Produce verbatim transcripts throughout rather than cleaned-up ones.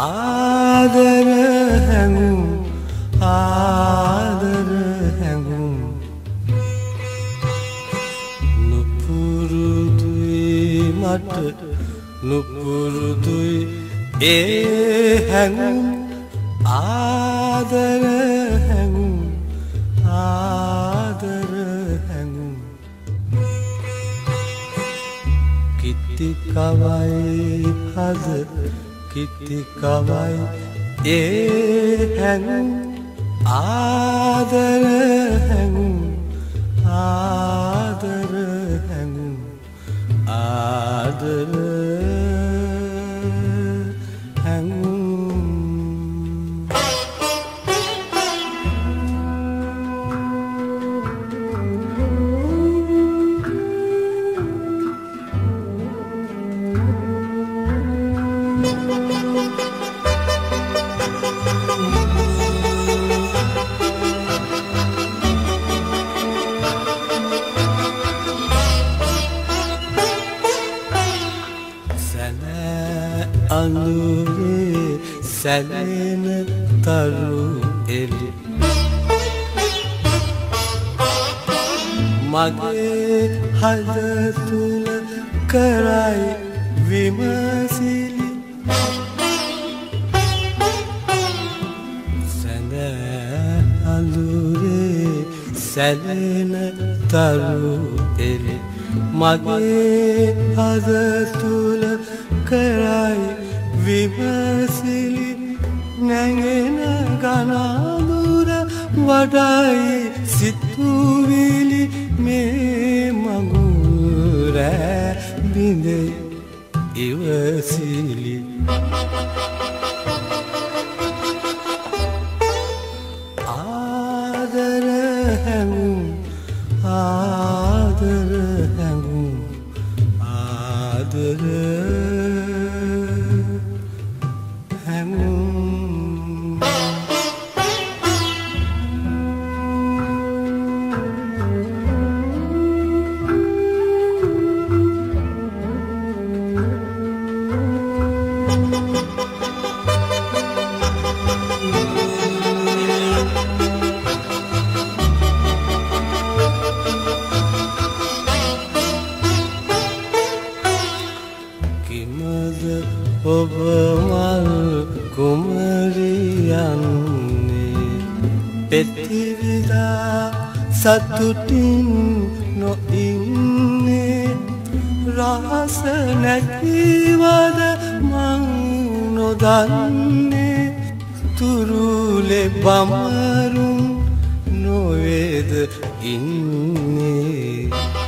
ආදර හැඟුම් ආදර හැඟුම් නුපුරුදුයි මට නුපුරුදුයි ඒ හැඟුම් ආදර හැඟුම් ආදර හැඟුම් කිත්ති කවයි හද කිත්ති කවයි ඒ හැඟුම් ආදර හැඟුම් ආදර හැඟුම් ආදර අඳුරේ සැලෙන තරු එළි මගේ හද තුල කරයි විමසිලි සැඳ අඳුරේ සැලෙන තරු එළි මගේ හද තුල කරයි විමසිලි නැගෙන ගනාදුර වඩයි සිතුවිලි මේ මඟුර බිඳේ ඉවසිලි ආදර හැඟුම් ආදර හැඟුම් ආදර ඔබ මල් කුමරියන්නේ පෙතිවිලා සතුටින් නොඉන්නේ රහස නැතිවද මං නොදන්නේ තුරුලේ බමරුන් නොවේද ඉන්නේ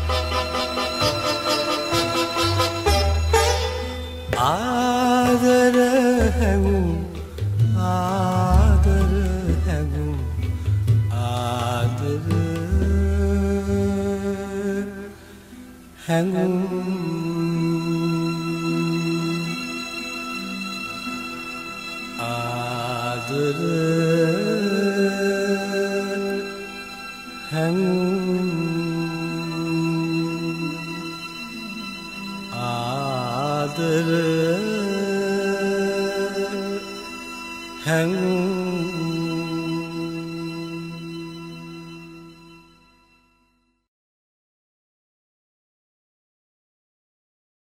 ආදර හැඟුම් ආදර හැඟුම් ආදර හැඟුම් ආදර හැඟුම් ආදර හැඟුම්